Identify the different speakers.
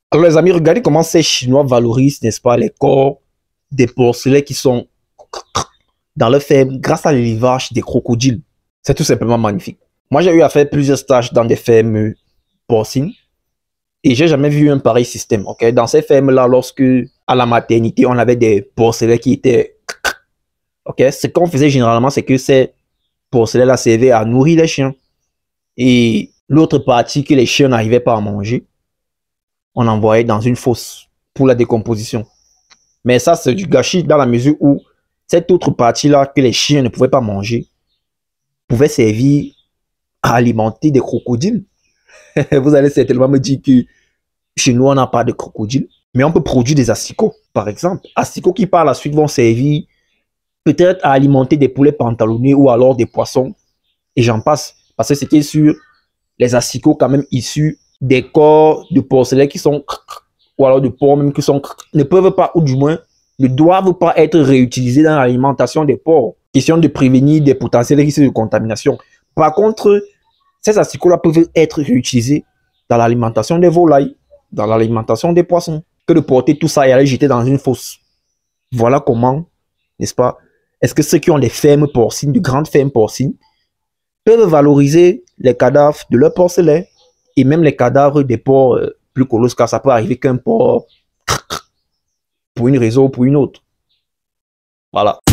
Speaker 1: Alors les amis, regardez comment ces Chinois valorisent, n'est-ce pas, les corps des porcelets qui sont dans leur ferme grâce à l'élevage des crocodiles. C'est tout simplement magnifique. Moi, j'ai eu à faire plusieurs stages dans des fermes porcines et j'ai jamais vu un pareil système. Ok, dans ces fermes-là, lorsque à la maternité, on avait des porcelets qui étaient... Ok, ce qu'on faisait généralement, c'est que ces porcelets-là servaient à nourrir les chiens. Et l'autre partie que les chiens n'arrivaient pas à manger, on envoyait dans une fosse pour la décomposition. Mais ça, c'est du gâchis dans la mesure où cette autre partie-là que les chiens ne pouvaient pas manger pouvait servir à alimenter des crocodiles. Vous allez certainement me dire que chez nous, on n'a pas de crocodiles, mais on peut produire des asticots, par exemple. Asticots qui, par la suite, vont servir peut-être à alimenter des poulets pantalonnés ou alors des poissons, et j'en passe. Parce que c'était sur les asticots quand même issus des corps de porcelaine qui sont, ou alors de porcs même qui sont, ne peuvent pas, ou du moins, ne doivent pas être réutilisés dans l'alimentation des porcs. Question de prévenir des potentiels risques de contamination. Par contre, ces asticots-là peuvent être réutilisés dans l'alimentation des volailles, dans l'alimentation des poissons, que de porter tout ça et aller jeter dans une fosse. Voilà comment, n'est-ce pas, est-ce que ceux qui ont des fermes porcines, de grandes fermes porcines, peuvent valoriser les cadavres de leurs porcelets et même les cadavres des porcs plus colosses, car ça peut arriver qu'un porc, pour une raison ou pour une autre. Voilà.